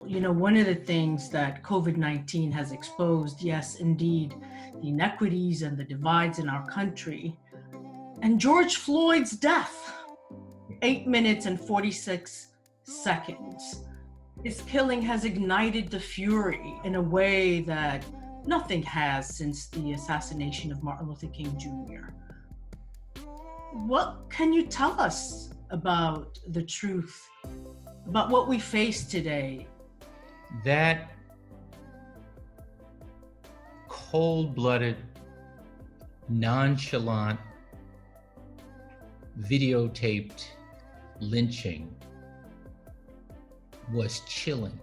You know, one of the things that COVID-19 has exposed, yes, indeed, the inequities and the divides in our country. And George Floyd's death, 8 minutes and 46 seconds. His killing has ignited the fury in a way that nothing has since the assassination of Martin Luther King Jr. What can you tell us about the truth, about what we face today? That cold-blooded, nonchalant, videotaped lynching was chilling.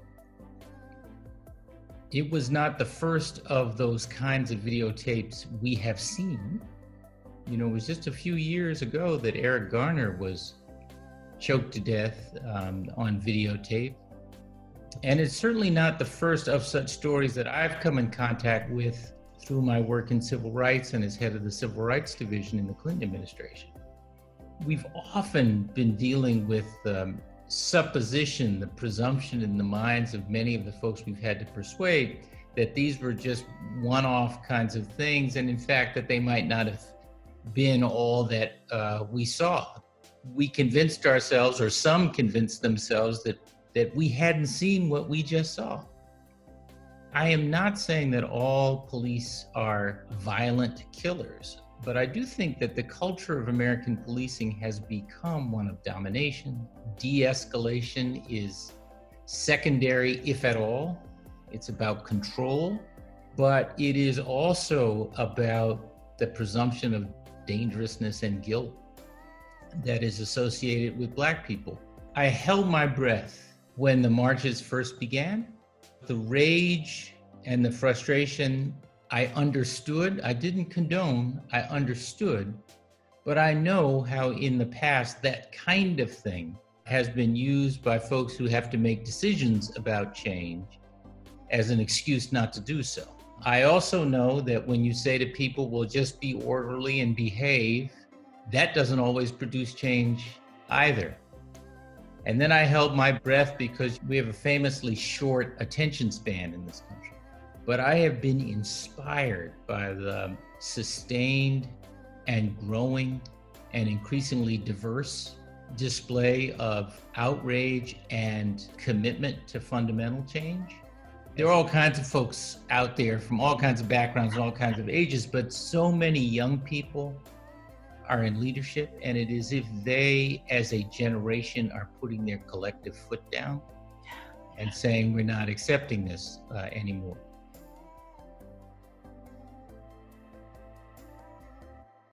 It was not the first of those kinds of videotapes we have seen. You know, it was just a few years ago that Eric Garner was choked to death on videotape. And it's certainly not the first of such stories that I've come in contact with through my work in civil rights and as head of the Civil Rights Division in the Clinton administration. We've often been dealing with supposition, the presumption in the minds of many of the folks we've had to persuade that these were just one-off kinds of things, and in fact that they might not have been all that we saw. We convinced ourselves, or some convinced themselves, that we hadn't seen what we just saw. I am not saying that all police are violent killers, but I do think that the culture of American policing has become one of domination. De-escalation is secondary, if at all. It's about control, but it is also about the presumption of dangerousness and guilt that is associated with Black people. I held my breath when the marches first began. The rage and the frustration, I understood. I didn't condone, I understood. But I know how in the past that kind of thing has been used by folks who have to make decisions about change as an excuse not to do so. I also know that when you say to people, well, just be orderly and behave, that doesn't always produce change either. And then I held my breath because we have a famously short attention span in this country. But I have been inspired by the sustained and growing and increasingly diverse display of outrage and commitment to fundamental change. There are all kinds of folks out there from all kinds of backgrounds and all kinds of ages, but so many young people are in leadership, and it is if they, as a generation, are putting their collective foot down and saying we're not accepting this anymore.